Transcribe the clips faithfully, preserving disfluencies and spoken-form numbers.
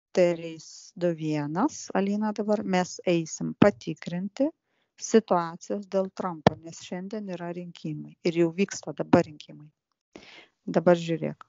trys du vienas, Alina, dabar mes eisim patikrinti situacijos dėl Trumpo, nes šiandien yra rinkimai ir jau vyksta dabar rinkimai. Dabar žiūrėk.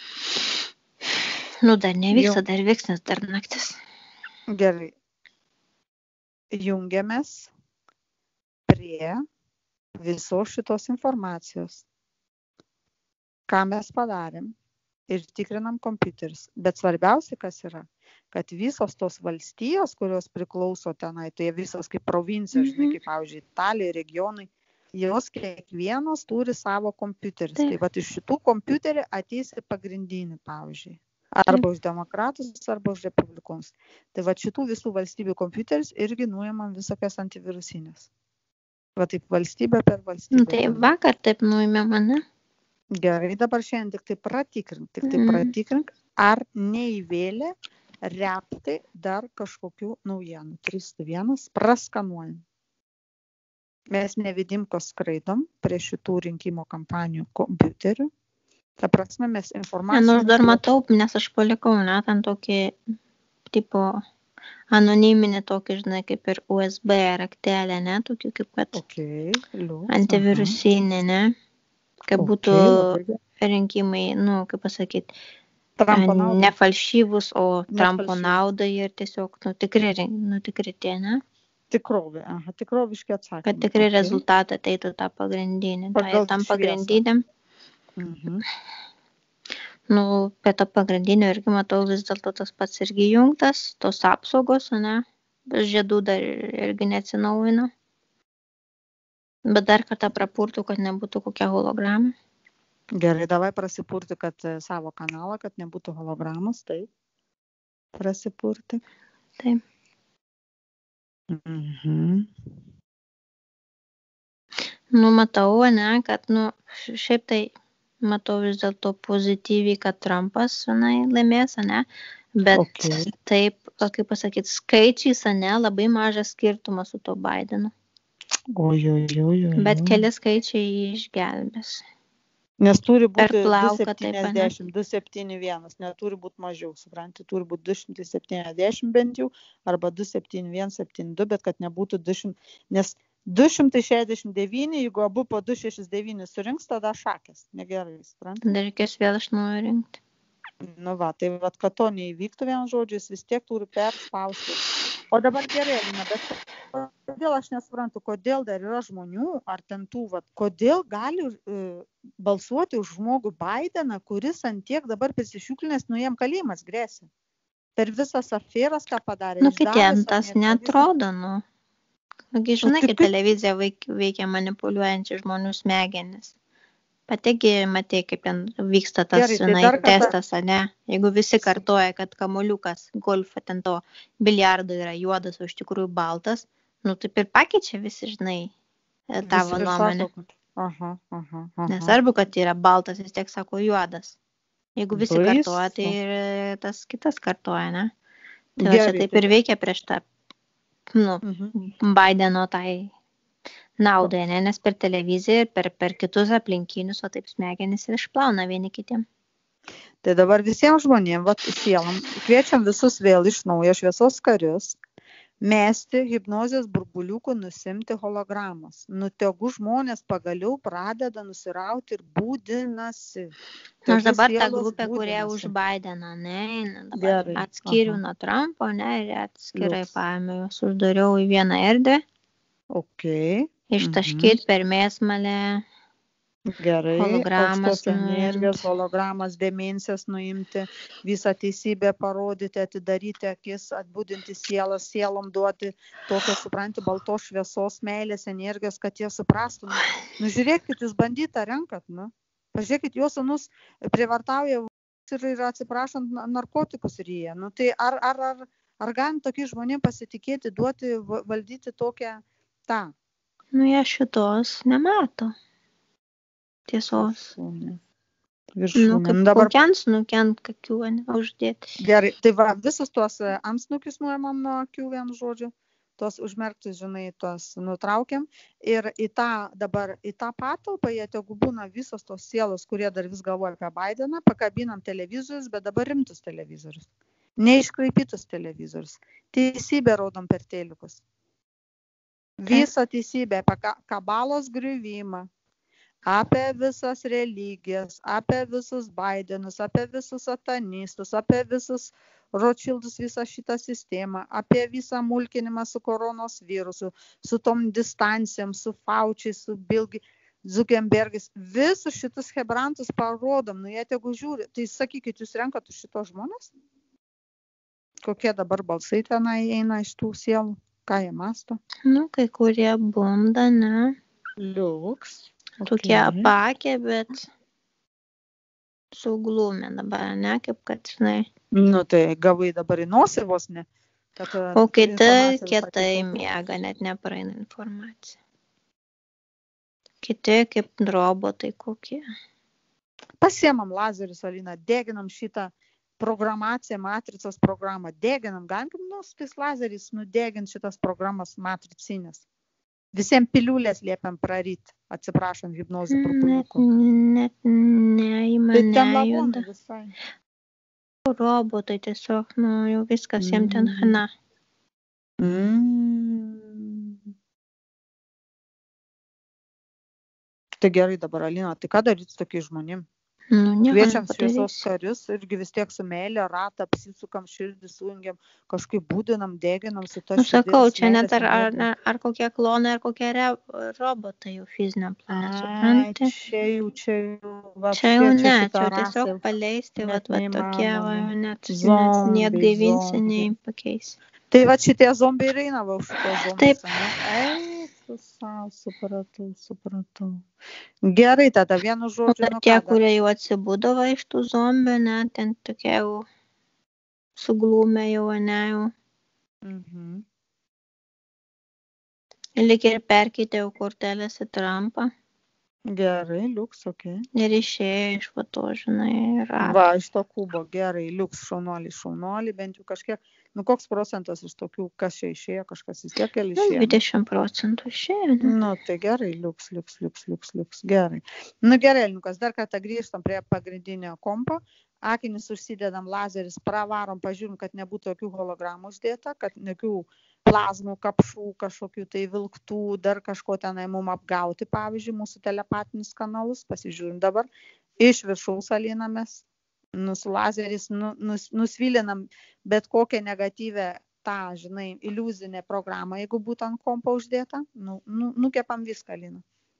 Nu, dar nevyksta, Jau- dar vyks, nes dar naktis. Gerai. Jungiamės prie visos šitos informacijos. Ką mes padarėm ir tikrinam kompiuterius. Bet svarbiausia, kas yra, kad visos tos valstijos, kurios priklauso tenai, tai visos kaip provincijos, žinai, Mhm. kaip, pavyzdžiui, Italija, regionai, jos kiekvienos turi savo kompiuterius. Taip. Tai vat iš šitų kompiuterių ateis į pagrindinį, pavyzdžiui. Arba už demokratus, arba už republikonus. Tai vat šitų visų valstybių kompiuterius irgi nuimam visokias antivirusinės. Va taip valstybė per valstybę. Nu, tai vakar taip nuėmė mane. Gerai, dabar šiandien tik tai pratikrink, tik tai Mhm. pratikrink, ar neįvėlė reptai dar kažkokių naujienų. trys du vienas, praskanuojam. Mes nevidim, ko skraidom prie šitų rinkimo kampanijų kompiuterių. Ta prasme, mes Ne, informaciją... nu, aš dar matau, nes aš palikau, ne, ten tokį, tipo, anoniminį tokį, žinai, kaip ir U S B raktelę, ne, tokį kaip kad Ok, liuks. antivirusinį, ne, kad Ok, būtų labai gerai. rinkimai, nu, kaip pasakyti, Trumpo naudai. ne falšyvus, o Ne Trumpo falšyvus. naudai ir tiesiog, nu, tikri, rink- nu, tikri tie, ne, Tikrovė, aha, tikroviški atsakymai. kad tikri Ok. rezultatai ateitų tą pagrindinį, tai Pagal tam šviesą. pagrindiniam. Mhm. Nu, prie to pagrindinio irgi matau vis dėlto tas pats irgi jungtas, tos apsaugos, ne, žiedų dar irgi neatsinaujino. Bet dar kartą prapurtų, kad nebūtų kokia holograma. Gerai, davai prasipurti, kad e, savo kanalą, kad nebūtų hologramos, taip. Prasipurti. Taip. Mhm. Nu, matau, ne, kad, nu, š- šiaip tai matau vis dėlto pozityviai, kad Trumpas, ne, laimės, ne, bet Ok. taip, o kaip pasakyti, skaičiais, ne, labai mažas skirtumas su to Bidenu. Oi, oi, oi, oi. Bet oi. keli skaičiai jį išgelbės. Nes turi Per būti du plauką taip, ane? septyniasdešimt, du septyni vienas, neturi būti mažiau, supranti, turi būti du šimtai septyniasdešimt bent jau, arba du septyni vienas septyni du, bet kad nebūtų du šimtai, nes du šimtai šešiasdešimt devyni, jeigu abu po du šešiasdešimt devyni surinks, tada šakės, negerai, supranti. Tada reikės vėl iš naujo rinkti. Nu va, tai vat, kad to neįvyktų vien žodžiais, vis tiek turi perspausti. O dabar gerai, Alina, bet kodėl aš nesuprantu, kodėl dar yra žmonių, ar ten tų, vat, kodėl gali uh, balsuoti už žmogų Bideną, kuris ant tiek dabar prisišiuklinęs, nu jam kalėjimas grėsia. Per visas aferas, ką padarė. Nu, kai išdavęs ten tas Ameriką, netrodo, nu. Nugi žinai, tai kaip kaip- televizija veik- veikia manipuliuojančių žmonių smegenis. Pategi, matai, kaip ten vyksta tas, Gerai, tai žinai, dar kartą- testas, ane? Jeigu visi kartoja, kad kamuoliukas golfo ten to biliardo yra juodas, o iš tikrųjų baltas, nu taip ir pakeičia visi, žinai, e, tavo visi ir nuomonę. sako, kad- Aha, aha, aha. Nesvarbu, kad yra baltas, vis tiek sako juodas. Jeigu visi Baisu. kartoja, tai ir e, tas kitas kartoja, ne? Tai va čia Gerai, taip tai- ir veikia prieš tą, nu, Mhm. Bideno tai naudai, ne? Nes per televiziją ir per, per kitus aplinkinius, o taip smegenys ir išplauna vieni kitiem. Tai dabar visiems žmonėms, vat, sielom, kviečiam visus vėl iš naujo šviesos karius, mesti hipnozės burbuliukų, nusimti hologramos. Nu, tegu žmonės pagaliau pradeda nusirauti ir būdinasi. Nors Tegu dabar ta sielos grupė, kurie būdinasi. už Bideną, ne, eina dabar Gerai, atskiriu aha. nuo Trumpo, ne, ir atskirai Liuks. paėmiau juos, uždariau į vieną erdvę, Ok. ištaškyt per mėsmalę, Gerai, hologramas aukštos energijos, nuimt. hologramas, demencijas nuimti, visą teisybę parodyti, atidaryti akis, atbudinti sielas, sielom duoti tokios, supranti, baltos šviesos, meilės, energijos, kad jie suprastų. Nu, nu žiūrėkit, jūs bandytą renkat, nu. Pažiūrėkit, jos sūnus prievartauja ir, ir atsiprašant na- narkotikus ryja. Nu, tai ar, ar, ar, ar galim tokiais žmonėm pasitikėti, duoti, va- valdyti tokią tą? Nu, jie šitos nemato. Tiesos. Viršūnė. Nu, Viršūnė. kaip Nu, dabar kokians nukent kakių, ne, uždėti. gerai, tai va, visus tuos e, antsnukius nuėmam nuo akių vienu žodžiu, tuos užmerktus, žinai, tuos nutraukiam ir į tą dabar, į tą patalpą, jie tegu būna visos tos sielos, kurie dar vis galvoja apie Bideną, pakabinam televizorius, bet dabar rimtus televizorius. Neiškraipytus televizorius. Teisybę rodom per telikus. Visą teisybę apie ka- kabalos griuvimą, apie visas religijas, apie visus Bidenus, apie visus satanistus, apie visus Rothschildus, visą šitą sistemą, apie visą mulkinimą su koronos virusu, su tom distancijom, su Faučiais, su Bilgi, Zuckerbergais. Visus šitus hebrantus parodom, nu jie tegu žiūri. Tai sakykit, jūs renkat už šitos žmonės? Kokie dabar balsai tenai eina iš tų sielų? Ką jie masto? Nu, kai kurie bunda, ne? Liuks. Tokie apakę, bet suglumę dabar, ne? Kaip kad, žinai. Nu tai gavai dabar į nosį vos ne. Kad, e, O kiti informacija visai kietai kitokia. miega, net nepraeina informacija. Kiti kaip robotai kokie. Pasiemam lazerius, Alina, deginam šitą programaciją, matricos programą. Deginam, galim nu, su tais lazeriais nudegint šitas programas matricinės. Visiems piliulės liepiam praryt, atsiprašant hipnozų Net, burbuliukų. net neima, Tai ten lavonai nejuda. visai. Robotai tiesiog, nu, jau viskas jiem ten Mm. hana. Mm. Tai gerai dabar, Alina, tai ką daryti su tokiais žmonėm? Nu, nieko Kviečiam šviesos nepadarysi. karius irgi vis tiek su meilė ratą apsisukam, širdį sujungiam, kažkaip būdinam, deginam su to Nu, sakau, širdies čia net ar, ar, energija. ar kokie klonai, ar kokie re, robotai jau fiziniam plane, Ai, supranti? čia jau, čia jau, va, Čia jau čia ne, šita čia jau rasė tiesiog paleisti, net vat, vat tokie, va, neįmanoma. net, net, Zombiai, net gaivinsi, zombiai. nei pakeisi. Tai va šitie zombiai ir eina va už šitos zombiais, Taip. ne? Ei, tu savo, supratau, supratau. Gerai, tada vienu O žodžiu, dar nu tie, ką dar. kurie jau atsibudo va iš tų zombių, ne, ten tokie jau suglūmė jau, ne, jau. Mhm. Lyg ir perkeitė jau kortelės į Trumpą Gerai, liuks, okei. ir išėjo iš va to, žinai, rato. Va, iš to kubo, gerai, liuks, šaunuolį, šaunuolį, bent jau kažkiek, nu koks procentas iš tokių, kas čia išėjo, kažkas vis tiek keli Nu, išėjo. dvidešimt procentų išėjo, ne? Nu, tai gerai, liuks, liuks, liuks, liuks, liuks, gerai. Nu, gerai, Liukas, dar kartą grįžtam prie pagrindinio kompo, akinius užsidedam, lazeris pravarom, pažiūrim, kad nebūtų jokių hologramų uždėta, kad jokių plazmų, kapšų, kažkokių tai vilktų, dar kažko tenai mum apgauti, pavyzdžiui, mūsų telepatinius kanalus, pasižiūrim dabar, iš viršaus alinamės, nu, su lazeris nu, nus, nusvilinam bet kokią negatyvę tą, žinai, iliuzinę programą, jeigu būtų ant kompo uždėta, nu, nu, nukepam viską, Lina.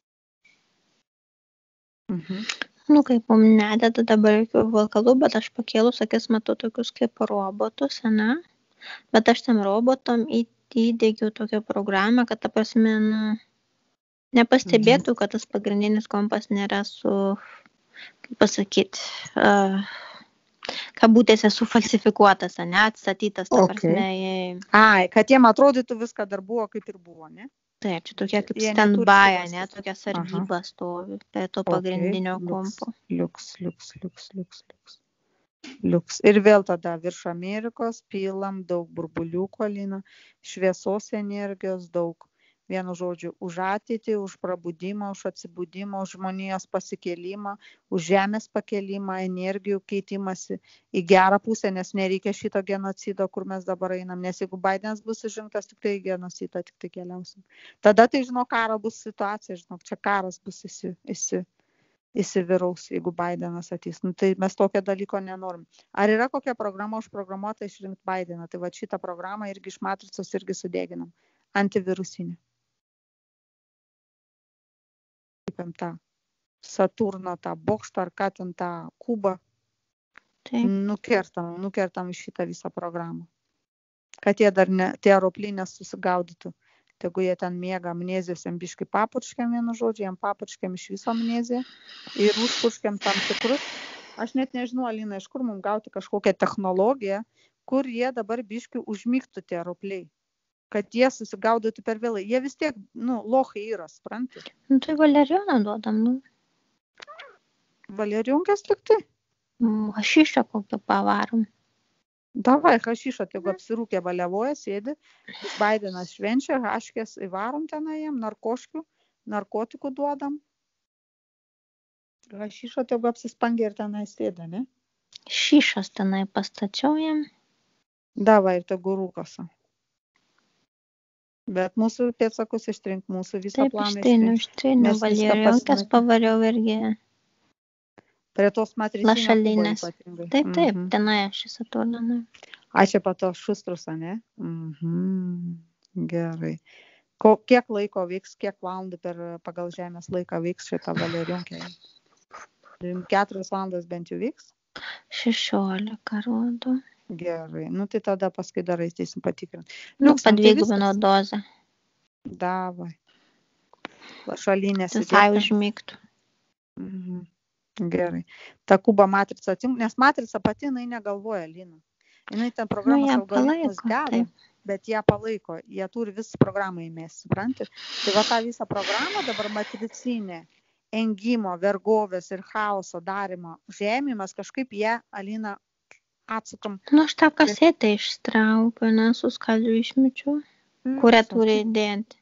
Mhm. Nu, kaip mum nededa dabar jokių valkalų, bet aš pakėlus akis matau tokius kaip robotus, ne? Bet aš tam robotom į- įdiegiau tokią programą, kad ta prasme, nu, nepastebėtų, kad tas pagrindinis kompas nėra su, kaip pasakyti, uh, kabutėse sufalsifikuotas, ne, atstatytas, ta Okay. prasme, į- Ai, kad jiem atrodytų viską dar buvo kaip ir buvo, ne? tai čia tokia kaip Jie neturi stand-by, suvestis. ne, tokia sargyba stovi prie to Okay, pagrindinio liuks, kompo. liuks, liuks, liuks, liuks, liuks. Liuks. Ir vėl tada virš Amerikos pilam daug burbuliukų, Alina, šviesos energijos daug. Vienu žodžiu, už ateitį, už prabudimą, už atsibudimą, už žmonijos pasikėlimą, už žemės pakelimą, energijų keitimąsi į gerą pusę, nes nereikia šito genocido, kur mes dabar einam, nes jeigu Bidenas bus išrinktas, tik tai į genocidą, tik tai keliausim. Tada tai, žinok, karo bus situacija, žinok, čia karas bus įsi, įsi, įsivyraus, jeigu Bidenas ateis. Nu, tai mes tokio dalyko nenorim. Ar yra kokia programa užprogramuota išrinkti Bideną? Tai va šitą programą irgi iš matricos irgi sudeginam. Antivirusinė. Kaip tą Saturno, tą bokštą ar ką ten tą kubą. Taip. Nukertam, nukertam iš šitą visą programą. Kad jie dar ne, tie aeroplinės susigaudytų. Tegu jie ten miega amnezijos, jam biškai papurškiam vienu žodžiu, jam papurškiam iš viso amneziją ir užpurškiam tam tikrus. Aš net nežinau, Alina, iš kur mums gauti kažkokią technologiją, kur jie dabar biškai užmygtų tie aeropliai. Kad jie susigaudytų per vėlai. Jie vis tiek, nu, lochai yra, supranti. Nu, tai valerijoną duodam, nu. Valerijonkės tik tai. Hašišą kokią pavarom. Davai, hašišą, tegu apsirūkė baliavoja, sėdi. Bidenas švenčia, haškės įvarom tenai jam, narkoškių, narkotikų duodam. Hašišą tegu apsispangia ir tenai sėda, ne? Šišas tenai pastačiau jam. Davai, ir tegu rūkosi. Bet mūsų pėdsakus ištrink, mūsų visą Taip, planą ištryniau, ištrink. ištryniau, Nes viską valerijonkės pasinaikink. pavariau irgi Prie tos matricinio kubo lašalinės. ypatingai. Taip, taip, Mhm. tenai aš šis atodana. A, čia po to šustrus, ne? Mhm. Gerai. Ko, kiek laiko vyks, kiek valandų per pagal žemės laiką vyks šitą valerijonkę? Keturias valandas bent jau vyks? šešiolika rodo. Gerai. Nu, tai tada paskui dar eisim patikrinti. Nu, Liuks, nu, tai padvigubino viskas. dozę. Davai. Lašalinės Visai įdėta. užmygtų. Mhm. Gerai. Ta kuba matrica atjung, nes matrica pati jinai negalvoja, Lina. Jinai ten Nu, programos ją algoritmus palaiko, deda, taip. bet ją palaiko. Jie turi visą programą įmesti, supranti? Tai va tą visą programą dabar matricinė, engimo, vergovės ir chaoso darimo žemėjimas kažkaip ją, Alina, atsukam. Nu, aš tą kasetę ištraukiu, nesuskaldžiu išmečiau, kurią turi įdėti.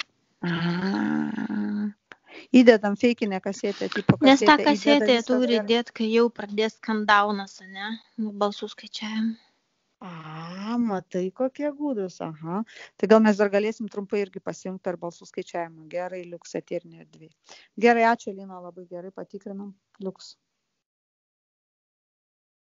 Aha. Įdedam feikinę kasetę, tipo kasetę. Nes tą įdeda kasetę viskas turi gerai. įdėti, kai jau pradės skandaunas, ne? Nu, balsų skaičiavim. A, matai, kokie gūdus, aha. Tai gal mes dar galėsim trumpai irgi pasijungti per balsų skaičiavimą. Gerai, Liuks, eterinė erdvė. Gerai, ačiū, Lina, labai gerai patikrinam. Liuks.